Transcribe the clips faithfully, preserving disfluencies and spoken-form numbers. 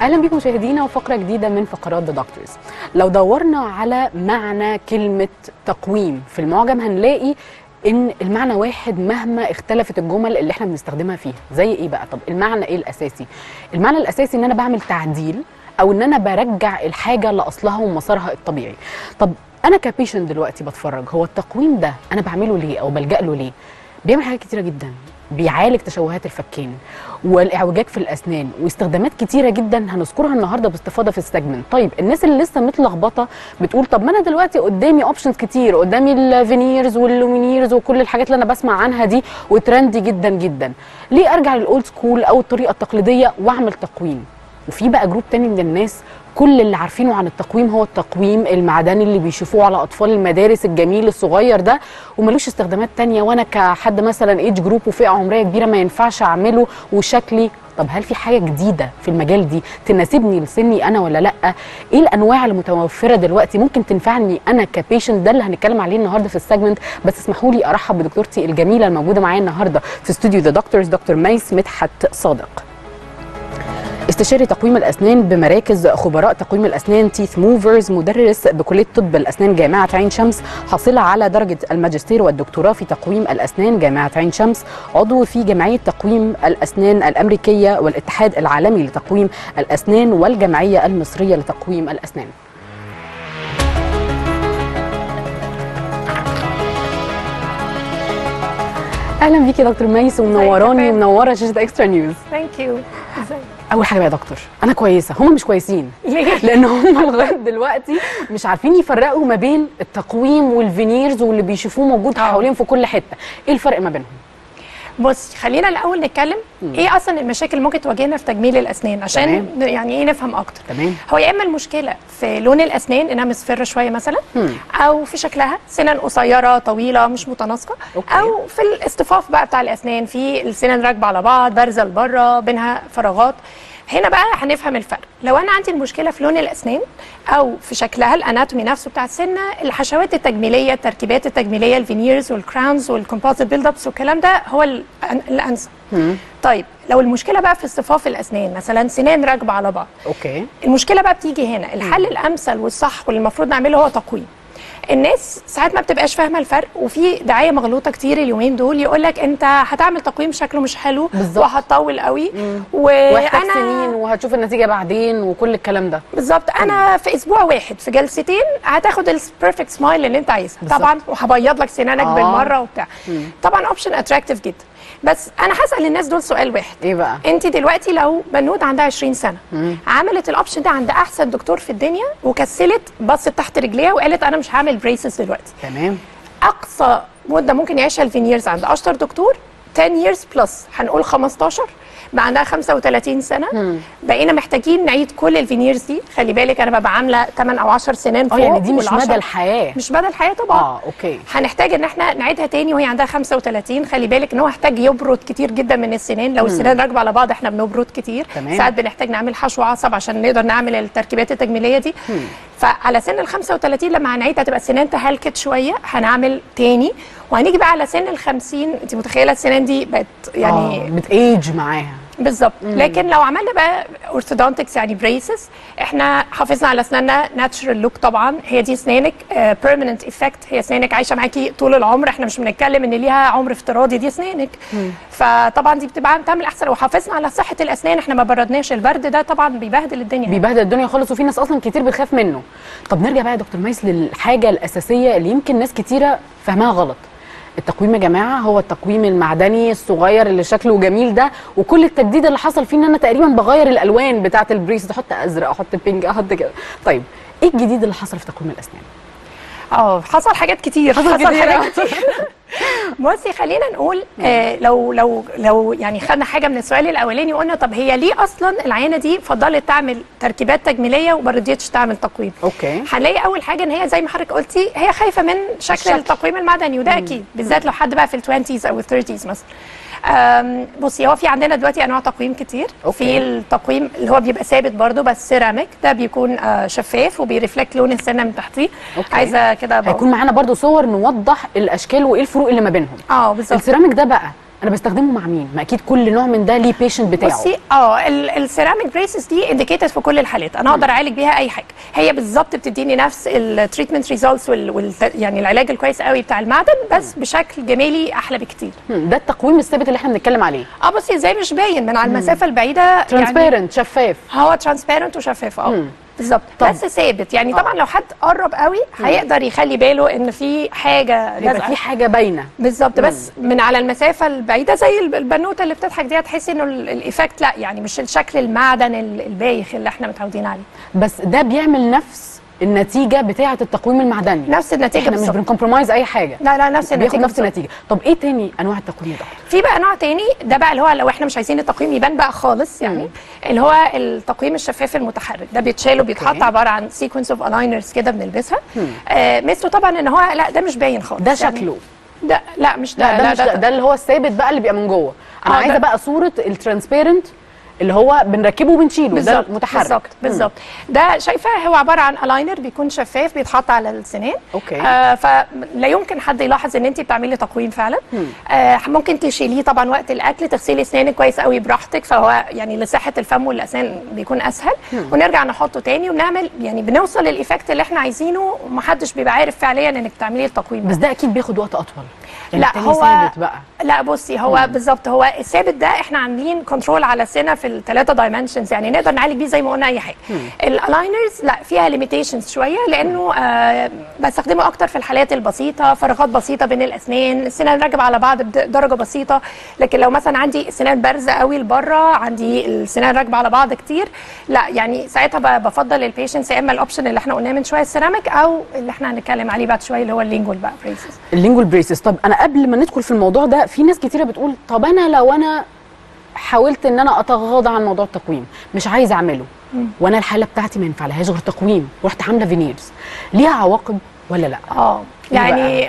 اهلا بيكم مشاهدينا وفقره جديده من فقرات ذا دكتورز. لو دورنا على معنى كلمه تقويم في المعجم هنلاقي ان المعنى واحد مهما اختلفت الجمل اللي احنا بنستخدمها فيها. زي ايه بقى؟ طب المعنى ايه الاساسي؟ المعنى الاساسي ان انا بعمل تعديل او ان انا برجع الحاجه لاصلها ومسارها الطبيعي. طب انا كبيشنت دلوقتي بتفرج، هو التقويم ده انا بعمله ليه او بلجأ له ليه؟ بيعمل حاجات كتيره جدا، بيعالج تشوهات الفكين والاعوجاج في الاسنان واستخدامات كتيره جدا هنذكرها النهارده باستفاضه في السيجمنت. طيب الناس اللي لسه متلخبطه بتقول طب ما انا دلوقتي قدامي اوبشنز كتير، قدامي الفينيرز واللومينيرز وكل الحاجات اللي انا بسمع عنها دي وترندي جدا جدا، ليه ارجع للاولد سكول او الطريقه التقليديه واعمل تقويم؟ وفي بقى جروب تاني من الناس كل اللي عارفينه عن التقويم هو التقويم المعدني اللي بيشوفوه على اطفال المدارس الجميل الصغير ده وملوش استخدامات تانية، وانا كحد مثلا ايج جروب وفئه عمريه كبيره ما ينفعش اعمله وشكلي. طب هل في حاجه جديده في المجال دي تناسبني لسني انا ولا لا؟ ايه الانواع المتوفره دلوقتي ممكن تنفعني انا كبيشنت؟ ده اللي هنتكلم عليه النهارده في السيجمنت. بس اسمحوا لي ارحب بدكتورتي الجميله الموجوده معايا النهارده في استوديو ذا دكتورز، دكتور ميس مدحت صادق، استشاري تقويم الاسنان بمراكز خبراء تقويم الاسنان تيث موفرز، مدرس بكليه طب الاسنان جامعه عين شمس، حاصله على درجه الماجستير والدكتوراه في تقويم الاسنان جامعه عين شمس، عضو في جمعيه تقويم الاسنان الامريكيه والاتحاد العالمي لتقويم الاسنان والجمعيه المصريه لتقويم الاسنان. اهلا بيكي يا دكتور ميس ومنوراني ومنوره شاشه اكسترا نيوز. ثانك يو. ازيك؟ اول حاجه بقى يا دكتور، انا كويسه، هم مش كويسين. ليه؟ لان هم لغايه دلوقتي مش عارفين يفرقوا ما بين التقويم والفينيرز واللي بيشوفوه موجود حواليهم في كل حته. ايه الفرق ما بينهم؟ بصي خلينا الاول نتكلم مم. ايه اصلا المشاكل اللي ممكن تواجهنا في تجميل الاسنان عشان تمام. يعني ايه نفهم اكتر. تمام. هو يا اما المشكله في لون الاسنان انها مصفره شويه مثلا، مم. او في شكلها سنان قصيره طويله مش متناسقه، أوكي. او في الاصطفاف بقى بتاع الاسنان، في السنان راكبه على بعض بارزه لبره بينها فراغات. هنا بقى هنفهم الفرق. لو انا عندي المشكله في لون الاسنان او في شكلها الاناتومي نفسه بتاع السنه، الحشوات التجميليه التركيبات التجميليه الفينيرز والكراونز والكومبوزيت بيلد ابس والكلام ده هو الانسب. طيب لو المشكله بقى في اصطفاف الاسنان، مثلا سنان راكبه على بعض، اوكي، المشكله بقى بتيجي هنا. الحل مم. الامثل والصح واللي المفروض نعمله هو تقويم. الناس ساعات ما بتبقاش فاهمه الفرق، وفي دعايه مغلوطه كتير اليومين دول يقول لك انت هتعمل تقويم شكله مش حلو وهتطول قوي وانا سنين وهتشوف النتيجه بعدين وكل الكلام ده. بالظبط. انا مم. في اسبوع واحد في جلستين هتاخد البيرفكت سمايل اللي انت عايزها طبعا، وهبيض لك سنانك آه. بالمره وبتاع. مم. طبعا اوبشن اتراكتيف جدا. بس انا هسال الناس دول سؤال واحد. ايه بقى؟ انت دلوقتي لو بنوت عندها عشرين سنه مم. عملت الاوبشن ده عند احسن دكتور في الدنيا وكسلت بصت تحت رجليها وقالت انا مش هعمل بريسز دلوقتي، تمام، اقصى مده ممكن يعيشها الفينيرز عند اشطر دكتور عشرة years بلس، هنقول خمستاشر، بقى عندها خمسة وتلاتين سنه. مم. بقينا محتاجين نعيد كل الفينيرز دي. خلي بالك انا ببقى عامله تمانية او عشرة سنان فوق. اه يعني دي مش مدى الحياه، مش مدى الحياه طبعا. اه اوكي. هنحتاج ان احنا نعيدها تاني وهي عندها خمسة وتلاتين. خلي بالك ان هو محتاج يبرد كتير جدا من السنان. لو مم. السنان راكبه على بعض احنا بنبرد كتير. تمام. ساعات بنحتاج نعمل حشو عصب عشان نقدر نعمل التركيبات التجميليه دي. مم. فعلى سن ال خمسة وتلاتين لما هنعيد هتبقى السنان تهلكت شويه، هنعمل تاني. وهنيجي بقى على سن ال خمسين، انت متخيله السنان دي بقت يعني اه بتايج معاها بالظبط. لكن لو عملنا بقى اورثودونتكس يعني بريسز، احنا حافظنا على اسناننا ناتشرال لوك. طبعا هي دي اسنانك بيرمننت uh, افكت، هي اسنانك عايشه معاكي طول العمر، احنا مش بنتكلم ان ليها عمر افتراضي، دي اسنانك. مم. فطبعا دي بتبقى بتعمل احسن. وحافظنا على صحه الاسنان، احنا ما بردناش. البرد ده طبعا بيبهدل الدنيا، بيبهدل الدنيا خالص، وفي ناس اصلا كتير بتخاف منه. طب نرجع بقى يا دكتور ميس للحاجه الاساسيه اللي يمكن ناس كتيره فاهمها غلط. التقويم يا جماعه هو التقويم المعدني الصغير اللي شكله جميل ده، وكل التجديد اللي حصل فيه ان انا تقريبا بغير الالوان بتاعه البريس، احط ازرق احط بينك احط كده. طيب ايه الجديد اللي حصل في تقويم الاسنان؟ اه حصل حاجات كتير. حصل, حصل كتير حاجات كتير. بصي خلينا نقول آه لو لو لو يعني خدنا حاجه من السؤال الاولاني وقلنا طب هي ليه اصلا العيانه دي فضلت تعمل تركيبات تجميليه وما رضيتش تعمل تقويم؟ اوكي. هنلاقي اول حاجه ان هي زي ما حضرتك قلتي هي خايفه من شكل, شكل. التقويم المعدني، وده اكيد بالذات لو حد بقى في العشرينات او الثلاثينات مثلا. بصي هو في عندنا دلوقتي انواع تقويم كتير. أوكي. في التقويم اللي هو بيبقى ثابت برده بس سيراميك، ده بيكون آه شفاف وبيرفلكت لون السنه من تحتيه. عايزه كده هيكون معانا برده صور نوضح الاشكال وايه الفروق اللي ما بينهم. اه بالظبط. السيراميك ده بقى انا بستخدمه مع مين؟ ما اكيد كل نوع من ده ليه بيشنت بتاعه. بصي اه السيراميك بريسز دي انديكيتد في كل الحالات، انا اقدر اعالج بيها اي حاجه، هي بالظبط بتديني نفس التريتمنت ريزولتس وال... وال... يعني العلاج الكويس قوي بتاع المعدن، بس بشكل جمالي احلى بكتير. ده التقويم الثابت اللي احنا بنتكلم عليه. اه بصي ازاي مش باين من على المسافه البعيده، ترانسبيرنت يعني شفاف. هو ترانسبيرنت وشفاف اه بالظبط، بس ثابت يعني. طبعا لو حد قرب قوي هيقدر يخلي باله ان في حاجه لازقه، في حاجه باينه بالظبط، بس من على المسافه البعيده زي البنوته اللي بتضحك دي هتحسي انه الايفكت لا يعني مش الشكل المعدن البايخ اللي احنا متعودين عليه. بس ده بيعمل نفس النتيجه بتاعه التقويم المعدني، نفس النتيجه احنا بالظبط، مش بنكمبرومايز اي حاجه. لا لا نفس النتيجه نفس النتيجه. طب ايه تاني انواع التقويم ده؟ في بقى نوع تاني، ده بقى اللي هو لو احنا مش عايزين التقويم يبان بقى خالص يعني، مم. اللي هو التقويم الشفاف المتحرك، ده بيتشال وبيتحط عباره عن سيكونس اوف الاينرز كده بنلبسها. آه مثله طبعا ان هو لا ده مش باين خالص، ده شكله يعني ده لا مش ده لا ده, لا مش ده, ده, ده اللي هو الثابت بقى اللي بيبقى من جوه. انا عايزه بقى صوره الترانسبيرنت اللي هو بنركبه وبنشيله، ده المتحرك بالظبط بالظبط. ده شايفه هو عباره عن الاينر بيكون شفاف بيتحط على السنان. اوكي. آه فلا يمكن حد يلاحظ ان انت بتعملي تقويم فعلا. آه ممكن تشيليه طبعا وقت الاكل، تغسلي اسنانك كويس قوي براحتك، فهو يعني لصحه الفم والاسنان بيكون اسهل. مم. ونرجع نحطه تاني وبنعمل يعني بنوصل للايفكت اللي احنا عايزينه، ومحدش بيبقى عارف فعليا انك بتعملي التقويم. بس ده اكيد بياخد وقت اطول. لا هو بقى. لا بصي هو بالظبط، هو الثابت ده احنا عاملين كنترول على السنه في الثلاثه دايمنشنز، يعني نقدر نعالج بيه زي ما قلنا اي حاجه. الالاينرز لا فيها ليميتيشنز شويه، لانه آه بستخدمه اكتر في الحالات البسيطه، فراغات بسيطه بين الاسنان، السنان راكبه على بعض بدرجه بسيطه. لكن لو مثلا عندي السنان بارزه قوي لبره، عندي السنان راكبه على بعض كتير، لا يعني ساعتها بفضل البيشنتس يا اما الاوبشن اللي احنا قلناه من شويه السيراميك، او اللي احنا هنتكلم عليه بعد شويه اللي هو اللينجوال بقى بريسز. اللينجوال بريسز. طب انا قبل ما ندخل في الموضوع ده، في ناس كتيره بتقول طب انا لو انا حاولت ان انا اتغاضى عن موضوع التقويم، مش عايزه اعمله، مم. وانا الحاله بتاعتي ما ينفعلهاش غير تقويم، رحت عامله فينيرز، ليها عواقب ولا لا؟ اه يعني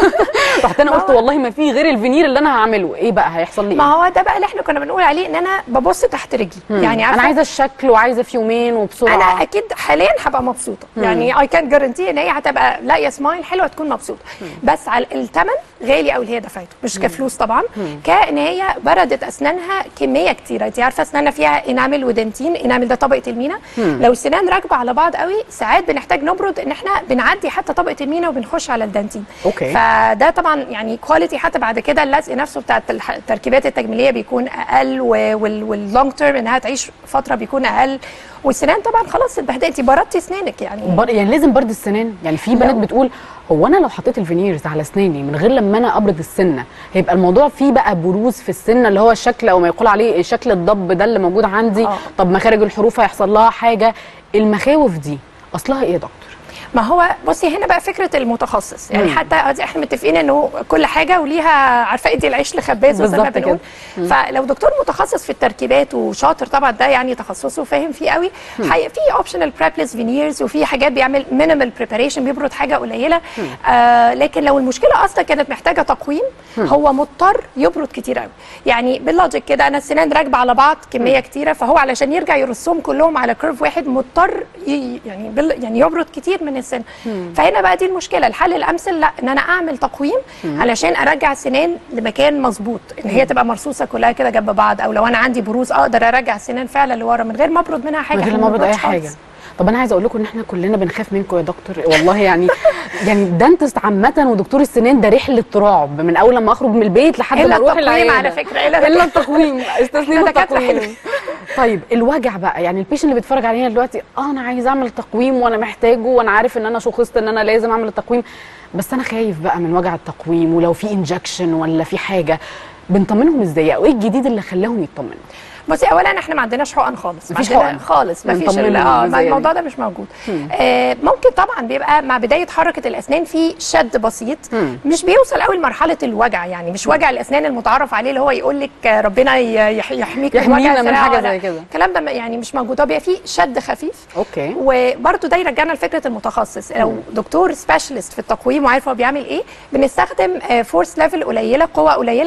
رحت انا قلت والله ما في غير الفينير اللي انا هعمله، ايه بقى هيحصل لي؟ ما هو ده بقى اللي احنا كنا بنقول عليه، ان انا ببص تحت رجلي. يعني انا عايزه الشكل وعايزه في يومين وبسرعه. انا اكيد حاليا هبقى مبسوطه، مم. يعني اي كان جارانتي ان هي هتبقى لاقيه سمايل حلوه تكون مبسوطه، مم. بس على الثمن غالي قوي اللي هي دفعته، مش كفلوس طبعا، مم. كان هي بردت اسنانها كميه كتيره. انت عارفه اسناننا فيها انامل ودنتين، انامل ده طبقه المينا، مم. لو السنان راكبه على بعض قوي ساعات بنحتاج نبرد ان احنا بنعدي حتى طبقه المينا وبنخش على الدنتين. اوكي. فده طبعا يعني كواليتي حتى بعد كده اللزق نفسه بتاع التركيبات التجميليه بيكون اقل، واللونج تيرم انها تعيش فتره بيكون اقل، والسنان طبعا خلاص اتبهدلتي بردتي اسنانك يعني. بر... يعني لازم برد السنان. يعني في بنات بتقول هو انا لو حطيت الفينيرز على اسناني من غير لما انا ابرد السنه هيبقى الموضوع فيه بقى بروز في السنه اللي هو الشكل او ما يقول عليه شكل الضب ده اللي موجود عندي. أوه. طب مخارج الحروف هيحصل لها حاجه؟ المخاوف دي اصلها ايه يا دكتور؟ ما هو بصي هنا بقى فكره المتخصص، يعني مم. حتى احنا متفقين انه كل حاجه وليها عارفه ادي العيش لخباز زي ما بنقول. فلو دكتور متخصص في التركيبات وشاطر طبعا ده يعني تخصصه وفاهم فيه قوي، في اوبشنال بريبلس فينيرز، وفي حاجات بيعمل مينيمال بريباريشن بيبرد حاجه قليله. آه لكن لو المشكله اصلا كانت محتاجه تقويم، مم. هو مضطر يبرد كتير قوي. يعني باللوجيك كده انا السنان راكبه على بعض كميه مم. كتيره، فهو علشان يرجع يرصهم كلهم على كيرف واحد مضطر يعني يعني يبرد كتير من السن. مم. فهنا بقى دي المشكله. الحل الامثل لا ان انا اعمل تقويم مم. علشان ارجع السنان لمكان مظبوط، ان هي تبقى مرصوصه كلها كده جنب بعض، او لو انا عندي بروز اقدر ارجع السنان فعلا لورا من غير ما ابرد منها حاجه، من غير ما ابرد اي حاجه. طب انا عايزه اقول لكم ان احنا كلنا بنخاف منكم يا دكتور والله. يعني يعني دانتست عامه ودكتور السنان ده رحله رعب من اول لما اخرج من البيت لحد ما اروح العياده. على فكره الا التقويم، استثنينا التقويم. طيب الوجع بقى، يعني البيشنت اللي بيتفرج علينا دلوقتي اه انا عايز اعمل تقويم وانا محتاجه وانا عارف ان انا شخصت ان انا لازم اعمل التقويم، بس انا خايف بقى من وجع التقويم، ولو في انجكشن ولا في حاجه بنطمنهم ازاي؟ او ايه الجديد اللي خلاهم يطمنوا؟ بصي اولا احنا ما عندناش حقن خالص، مفيش حقن خالص، مفيش اه الموضوع ده مش موجود. آه ممكن طبعا بيبقى مع بدايه حركه الاسنان في شد بسيط، مم. مش بيوصل قوي لمرحله الوجع، يعني مش وجع الاسنان المتعارف عليه اللي هو يقول لك ربنا يحميك من وجع من حاجه زي كده. الكلام ده يعني مش موجود، هو بيبقى فيه شد خفيف. اوكي. وبرده ده يرجعنا لفكره المتخصص. مم. لو دكتور سبيشالست في التقويم وعارف هو بيعمل ايه، بنستخدم فورس ليفل قليله، قوه قليله، عشان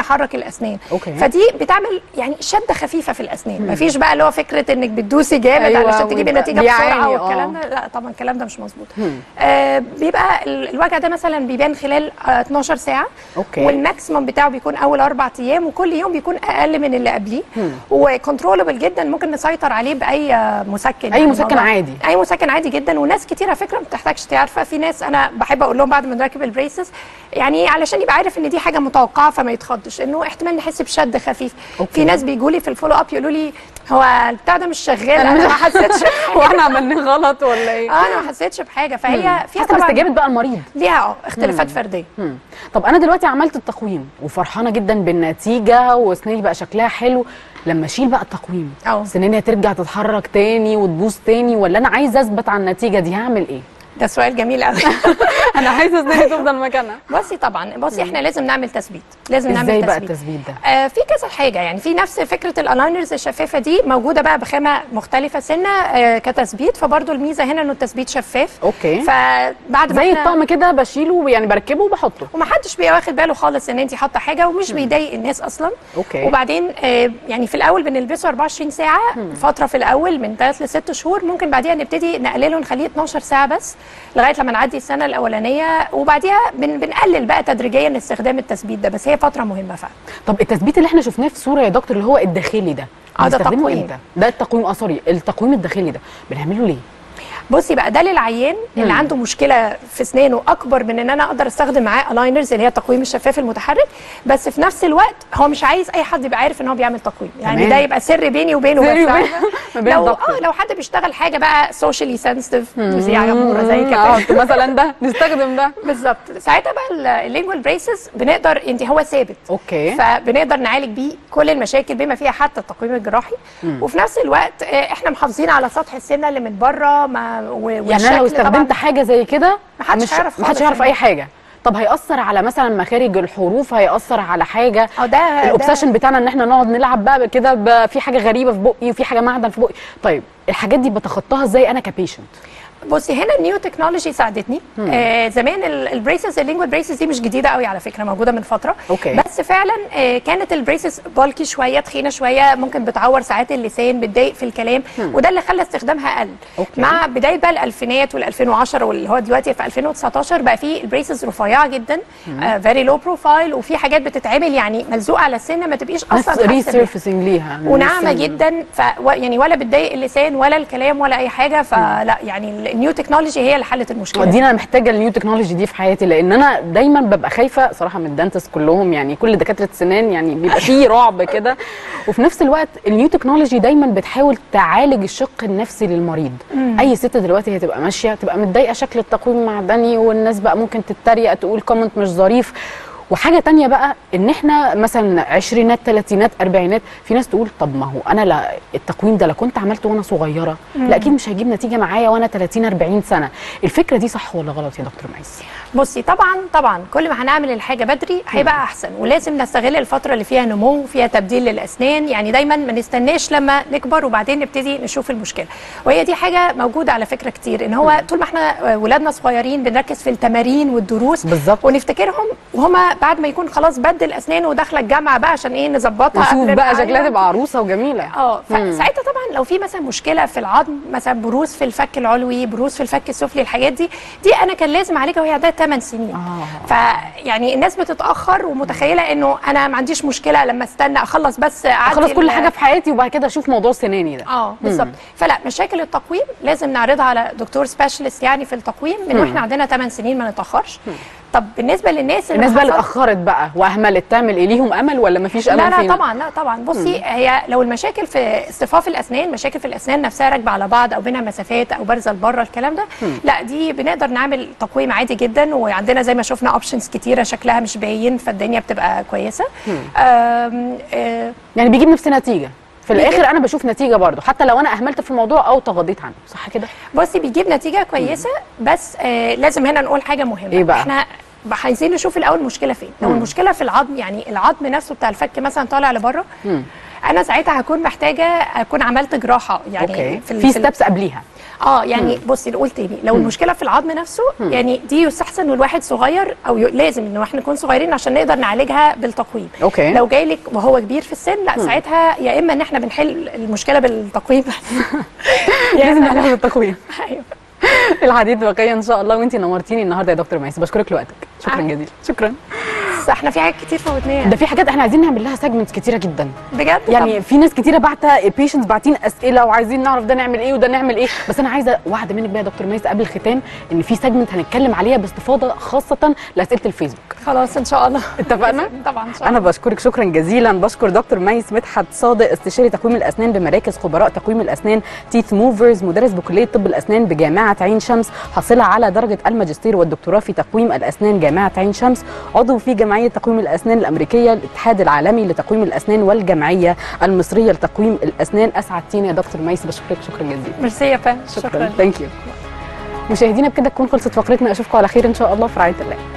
بتحرك الاسنان. أوكي. فدي بتعمل يعني شده خفيفه في الاسنان، مفيش بقى اللي هو فكره انك بتدوسي جامد أيوة علشان تجيبي نتيجه بسرعه والكلام ده، لا طبعا الكلام ده مش مظبوط. آه بيبقى الوجع ده مثلا بيبان خلال آه اتناشر ساعه. أوكي. والماكسيمم بتاعه بيكون اول اربع ايام، وكل يوم بيكون اقل من اللي قبليه، وكنترولبل جدا، ممكن نسيطر عليه باي مسكن. اي يعني مسكن عادي. اي مسكن عادي جدا. وناس كتير على فكره ما بتحتاجش تعرفها. في ناس انا بحب اقول لهم بعد ما نركب البريسز يعني علشان يبقى عارف ان دي حاجه متوقعه فما يتخضش، انه احتمال نحس بشد خفيف. أوكي. في ناس بيجوا لي في الفولو اب يقولوا لي هو البتاع ده مش شغال، انا ما حسيتش هو احنا عملناه غلط ولا ايه؟ اه انا ما حسيتش بحاجه. فهي فيها حسب استجابه بقى المريض، ليها اه اختلافات مم. فرديه. مم. طب انا دلوقتي عملت التقويم وفرحانه جدا بالنتيجه واسناني بقى شكلها حلو، لما اشيل بقى التقويم اه سناني هترجع تتحرك تاني وتبوظ تاني، ولا انا عايزه اثبت على النتيجه دي هعمل ايه؟ ده سؤال جميل قوي. انا عايزه اسناني تفضل مكانها. بصي طبعا بصي احنا لازم نعمل تثبيت، لازم نعمل ازاي تثبيت. بقى التثبيت ده؟ آه في كذا حاجه، يعني في نفس فكره الالاينرز الشفافه دي موجوده بقى بخامه مختلفه سنه آه كتثبيت، فبرضه الميزه هنا انه التثبيت شفاف. اوكي. فبعد ما زي احنا الطقم كده بشيله يعني بركبه وبحطه، ومحدش بيبقى واخد باله خالص ان انت حاطه حاجه، ومش بيضايق الناس اصلا. اوكي. وبعدين آه يعني في الاول بنلبسه اربعة وعشرين ساعه، مم. فتره في الاول من ثلاث لست شهور، ممكن بعديها نبتدي نقلله نخليه اتناشر ساعه بس لغايه لما نعدي السنه الاولانيه، وبعديها بن بنقلل بقى تدريجيا استخدام التثبيت ده، بس هي فتره مهمه فعلا. طب التثبيت اللي احنا شفناه في صوره يا دكتور اللي هو الداخلي ده، اه ده بنستخدمه تقويم. امتى؟ ده التقويم اه سوري التقويم الداخلي ده بنعمله ليه؟ بصي بقى ده للعيان اللي مم. عنده مشكله في اسنانه اكبر من ان انا اقدر استخدم معاه الاينرز اللي هي التقويم الشفاف المتحرك، بس في نفس الوقت هو مش عايز اي حد يبقى عارف ان هو بيعمل تقويم، يعني تمام. ده يبقى سر بيني وبينه سر بس. بين لو اه لو حد بيشتغل حاجه بقى سوشيالي سنسيتيف زي عموره زي كده اه مثلا ده نستخدم ده بالظبط، ساعتها بقى اللينجوال بريسز بنقدر انت هو ثابت. اوكي. فبنقدر نعالج بيه كل المشاكل بما فيها حتى التقويم الجراحي، مم. وفي نفس الوقت احنا محافظين على سطح السنه اللي من بره ما يعني انا لو استخدمت حاجه زي كده محدش هيعرف محدش هيعرف اي حاجه. طب هيأثر على مثلا مخارج الحروف، هيأثر على حاجه اه ده الاوبسيشن بتاعنا ان احنا نقعد نلعب بقى كده في حاجه غريبه في بقي وفي حاجه معدن في بقي. طيب الحاجات دي بتخطاها ازاي انا كبيشنت؟ بصي هنا النيو تكنولوجي ساعدتني. آه زمان البريسز اللينجوال بريسز دي مش جديده قوي على فكره، موجوده من فتره. أوكي. بس فعلا آه كانت البريسز بالكي شويه، تخينه شويه، ممكن بتعور ساعات اللسان، بتضايق في الكلام، مم. وده اللي خلى استخدامها قل. أوكي. مع بدايه بقى الالفينات والألفين وعشرة واللي هو دلوقتي في ألفين وتسعتاشر بقى في البريسز رفيعه جدا، فيري لو بروفايل، وفي حاجات بتتعمل يعني ملزوقه على السن ما تبقيش اصلا ريسيرفيسنج ليها وناعمه جدا، ف يعني ولا بتضايق اللسان ولا الكلام ولا اي حاجه. فلا يعني النيو تكنولوجي هي اللي حلت المشكله دي. انا محتاجه النيو تكنولوجي دي في حياتي، لان انا دايما ببقى خايفه صراحه من الدنتست كلهم، يعني كل دكاتره السنان يعني بيبقى فيه رعب كده، وفي نفس الوقت النيو تكنولوجي دايما بتحاول تعالج الشق النفسي للمريض. مم. اي ست دلوقتي هتبقى ماشيه تبقى متضايقه شكل التقويم المعدني، والناس بقى ممكن تتريق تقول كومنت مش ظريف. وحاجه تانية بقى ان احنا مثلا عشرينات ثلاثينات اربعينات، في ناس تقول طب ما هو انا لا التقويم ده لا كنت عملته وانا صغيره، لا اكيد مش هيجيب نتيجه معايا وانا ثلاثين اربعين سنه. الفكره دي صح ولا غلط يا دكتور معز؟ بصي طبعا طبعا كل ما هنعمل الحاجه بدري هيبقى احسن، ولازم نستغل الفتره اللي فيها نمو وفيها تبديل للاسنان، يعني دايما ما نستناش لما نكبر وبعدين نبتدي نشوف المشكله. وهي دي حاجه موجوده على فكره كتير، ان هو طول ما احنا ولادنا صغيرين بنركز في التمارين والدروس بالظبط، ونفتكرهم وهما بعد ما يكون خلاص بدل اسنان وداخله الجامعه بقى عشان ايه نظبطها نشوف بقى شكلها تبقى عروسه وجميله. اه فساعتها طبعا لو في مثلا مشكله في العظم، مثلا بروز في الفك العلوي، بروز في الفك السفلي، الحاجات دي دي انا كان لازم اعالجها وهي عندها ثمان سنين. آه. فيعني الناس بتتاخر ومتخيله انه انا ما عنديش مشكله لما استنى اخلص بس اخلص كل حاجه في حياتي وبعد كده اشوف موضوع سناني ده. اه بالظبط. فلا مشاكل التقويم لازم نعرضها على دكتور سبيشالست يعني في التقويم من واحنا عندنا ثمان سنين، ما نتاخرش. مم. طب بالنسبه للناس الناس بقى اللي اتاخرت بقى واهملت تعمل ايه؟ ليهم امل ولا ما فيش امل؟ لا لا فينا؟ طبعا لا طبعا. بصي مم. هي لو المشاكل في اصطفاف الاسنان، مشاكل في الاسنان نفسها راكبه على بعض او بينها مسافات او بارزه لبره الكلام ده، مم. لا دي بنقدر نعمل تقويم عادي جدا، وعندنا زي ما شفنا اوبشنز كتيره شكلها مش باين، فالدنيا بتبقى كويسه. آم آم يعني بيجيب نفس نتيجه في الاخر. انا بشوف نتيجه برضو حتى لو انا اهملت في الموضوع او تغاضيت عنه، صح كده؟ بصي بيجيب نتيجه كويسه، مم. بس آه لازم هنا نقول حاجه مهمه. إيه بقى؟ احنا عايزين نشوف الاول المشكله فين. لو المشكله في العظم، يعني العظم نفسه بتاع الفك مثلا طالع لبره، انا ساعتها هكون محتاجه اكون عملت جراحه يعني اوكي في, في ستيبس قبليها. اه يعني مم. بصي نقول تاني لو مم. المشكله في العظم نفسه مم. يعني دي يستحسن ان الواحد صغير او ي... لازم ان احنا نكون صغيرين عشان نقدر نعالجها بالتقويم. اوكي لو جاي لك وهو كبير في السن لا مم. ساعتها يا اما ان احنا بنحل المشكله بالتقويم لازم نعالجها بالتقويم. ايوه الحديث بقيه ان شاء الله، وانتي نورتيني النهارده يا دكتور ميس، بشكرك لوقتك، شكرا جزيلا. شكرا. احنا في حاجات كتير فوتناها، ده في حاجات احنا عايزين نعمل لها سيجمنتس كتيره جدا بجد. يعني طب. في ناس كتيره باعته بيشنتس باعتين اسئله وعايزين نعرف ده نعمل ايه وده نعمل ايه، بس انا عايزه واحده منك بقى يا دكتور ميس قبل الختام ان في سيجمنت هنتكلم عليها باستفاضه خاصه لاسئله الفيسبوك. خلاص ان شاء الله اتفقنا. طبعا ان شاء الله. انا بشكرك شكرا جزيلا، بشكر دكتور ميس مدحت صادق استشاري تقويم الاسنان بمراكز خبراء تقويم الاسنان تيث موفرز، مدرس بكليه طب الاسنان بجامعه عين شمس، حاصله على درجه الماجستير والدكتوراه في تقويم الاسنان جامعه عين شمس، عضو في جمعيه تقويم الاسنان الامريكيه، الاتحاد العالمي لتقويم الاسنان والجمعيه المصريه لتقويم الاسنان. اسعدتينا يا دكتور ميس، بشكرك شكرا جزيلا. ميرسي يا فندم، شكرا ثانك يو. مشاهدينا بكده تكون خلصت فقرتنا، اشوفكم على خير ان شاء الله في رعايه الله.